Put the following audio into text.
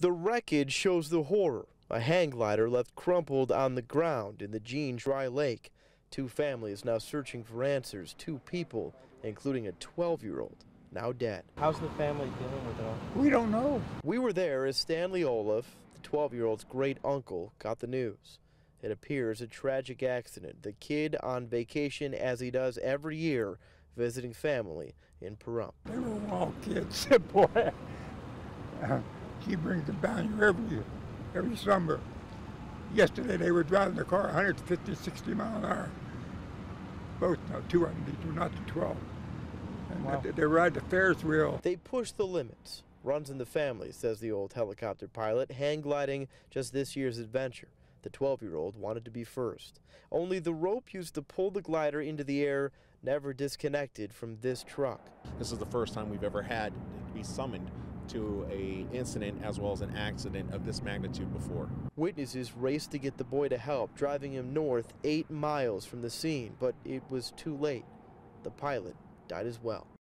The wreckage shows the horror. A hang glider left crumpled on the ground in the Jean Dry Lake. 2 families now searching for answers. 2 people, including a 12-year-old, now dead. How's the family dealing with it all? We don't know. We were there as Stanley Olaf, the 12-year-old's great uncle, got the news. It appears a tragic accident. The kid on vacation, as he does every year, visiting family in Pahrump. They were wild kids, boy. He brings them down here every summer. Yesterday they were driving the car 150, 60 miles an hour. Both, no, 2 of them, not the 12. And wow. They ride the Ferris wheel. They push the limits. Runs in the family, says the old helicopter pilot, hang gliding just this year's adventure. The 12-year-old wanted to be first. Only the rope used to pull the glider into the air never disconnected from this truck. This is the first time we've ever had to be summoned to an incident as well as an accident of this magnitude before. Witnesses raced to get the boy to help, driving him north 8 miles from the scene, but it was too late. The pilot died as well.